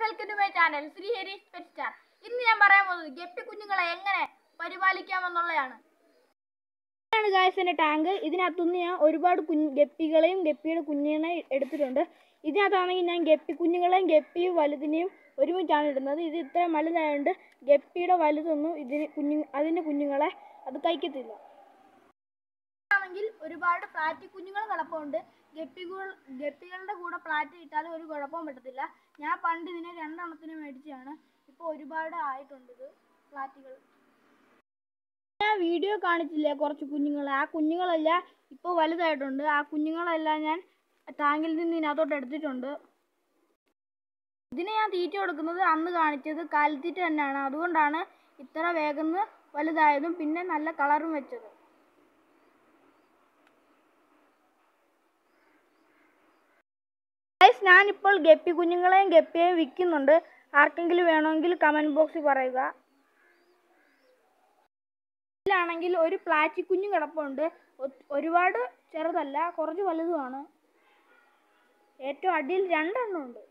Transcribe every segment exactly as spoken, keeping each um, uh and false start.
Welcome to my channel Sreehari pet star. ഇന്ന് ഞാൻ പറയാൻ പോകുന്നത് ഗപ്പി കുഞ്ഞുങ്ങളെ എങ്ങനെ പരിപാലിക്കാമെന്നുള്ളതാണ്. ഇതാണ് ഗായ്സ് എൻ്റെ ടാങ്ക്. ഇതിനകത്തുനിന്ന് ഞാൻ ഒരുപാട് കുഞ്ഞ് ഗപ്പികളെയും ഗപ്പിയുടെ കുഞ്ഞുങ്ങളെ എടുത്തിട്ടുണ്ട്. ഇതിനകത്താണെങ്കിൽ ഞാൻ ഗപ്പി കുഞ്ഞുങ്ങളെയും ഗപ്പിയും വലുതിനെയും ഒരുമിച്ചാണ് ഇടുന്നത്. ഇത് ഇത്ര വലുതായതുകൊണ്ട് ഗപ്പിയുടെ വലുതൊന്നും ഇതിന് കുഞ്ഞു അതിൻ്റെ കുഞ്ഞുങ്ങളെ അത് കഴിക്കത്തില്ല. ആണെങ്കിൽ ഒരുപാട് പ്ലാറ്റി കുഞ്ഞുങ്ങൾ കിടപ്പുണ്ട്. ഗപ്പികൾ ഗപ്പികളുടെ കൂടെ പ്ലാറ്റി ഇട്ടാലും ഒരു കുഴപ്പവും പറ്റത്തില്ല. ഞാൻ പണ്ട് ഇതിനെ രണ്ടെണ്ണത്തിന് മേടിച്ചാണ്. ഇപ്പോൾ ഒരുപാട് ആയിട്ടുണ്ട് ഇത് പ്ലാറ്റികൾ. ഞാൻ വീഡിയോ കാണിച്ചില്ലേ കുറച്ച് കുഞ്ഞുങ്ങളെ, ആ കുഞ്ഞുങ്ങളെല്ലാം ഇപ്പോൾ വലുതായിട്ടുണ്ട്. ആ കുഞ്ഞുങ്ങളെല്ലാം ഞാൻ ടാങ്കിൽ നിന്ന് ഇതിനകത്തോട്ട് എടുത്തിട്ടുണ്ട്. ഇതിന് ഞാൻ തീറ്റ കൊടുക്കുന്നത് അന്ന് കാണിച്ചത് കാലിത്തീറ്റ തന്നെയാണ്. അതുകൊണ്ടാണ് ഇത്ര വേഗം വലുതായതും പിന്നെ നല്ല കളറും വെച്ചത്. ഞാനിപ്പോൾ ഗപ്പി കുഞ്ഞുങ്ങളെയും ഗപ്പിയെയും വിൽക്കുന്നുണ്ട്. ആർക്കെങ്കിലും വേണമെങ്കിൽ കമൻറ്റ് ബോക്സിൽ പറയുക. ഇതിലാണെങ്കിൽ ഒരു പ്ലാറ്റി കുഞ്ഞു കിടപ്പുണ്ട്. ഒരുപാട് ചെറുതല്ല, കുറച്ച് വലുതുമാണ്. ഏറ്റവും അടിയിൽ രണ്ടെണ്ണം ഉണ്ട്.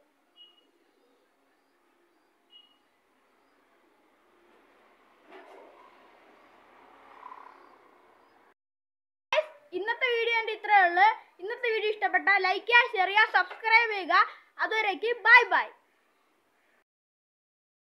ഇന്നത്തെ വീഡിയോ എൻ്റെ ഇത്രയേ ഉള്ളൂ. ഇന്നത്തെ വീഡിയോ ഇഷ്ടപ്പെട്ടാൽ ലൈക്ക് ചെയ്യുക, ഷെയർ ചെയ്യുക, സബ്സ്ക്രൈബ് ചെയ്യുക. അതുവരേക്ക് ബൈ ബൈ.